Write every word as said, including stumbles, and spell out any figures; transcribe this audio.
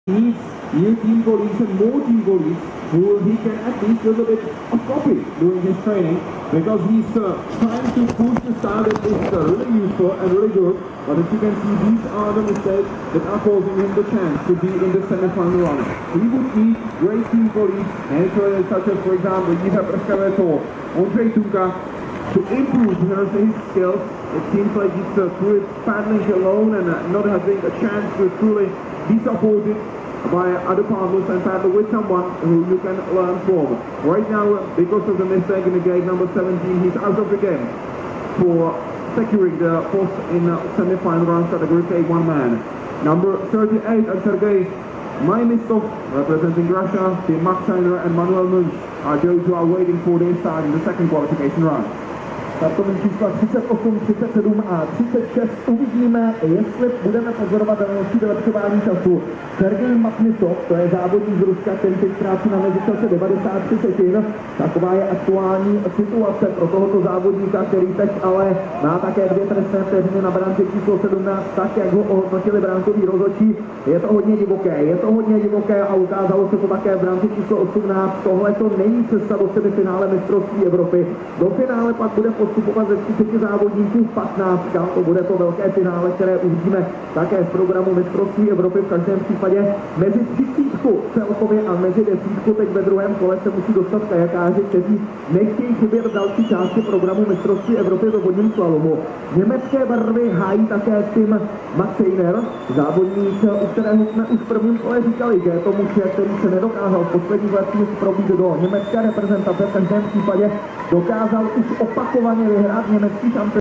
needs new team colleagues and more team colleagues who he can at least do a bit of copy during his training, because he's uh, trying to push the style that is uh, really useful and really good. But as you can see, these are the mistakes that are causing him the chance to be in the semi-final run. He would need great team colleagues, and such as, for example, Jiří Prskaveto, Ondřej Tunka, to improve his skills. It seems like he's uh, through paddling alone and uh, not having a chance to truly be supported by other paddlers and paddle with someone who you can learn from. Right now, because of the mistake in the gate number seventeen, he's out of the game for securing the post in uh, semi-final round category K one man. Number thirty-eight, and Sergey Maymistov, representing Russia, Tim Maxiner and Manuel Munch are those who are waiting for their start in the second qualification round. Startovní čísla třicet osm, třicet sedm a třicet šest. Uvidíme, jestli budeme pozorovat další vylepšování času. Sergey Maymistov, to je závodník z Ruska, který teď ztrácí na mezičase devadesát tři setin. Taková je aktuální situace pro tohoto závodníka, který teď ale má také dvě trestné vteřiny na brance číslo sedmnáct, tak jak ho ohodnotili bránkoví rozhodčí. Je to hodně divoké, je to hodně divoké a ukázalo se to také v brance číslo osmnáct. Tohle to není cesta do semifinále mistrovství Evropy. Do finále pak bude postupovat ze třiceti závodníků patnáctka. To bude to velké finále, které uvidíme také v programu mistrovství Evropy. V každém případě mezi třicítku celkově a mezi desítku teď ve druhém kole se musí dostat kajakáři, kteří nechtějí chybět v další části programu mistrovství Evropy ve vodním slalomu. Německé barvy hájí také Tim Maxiner, závodník, u kterého jsme už v prvním kole říkali, že je to muž, který se nedokázal v posledních letech probít do německé reprezentace. V každém případě dokázal už opakovaně vyhrát německý šampionát.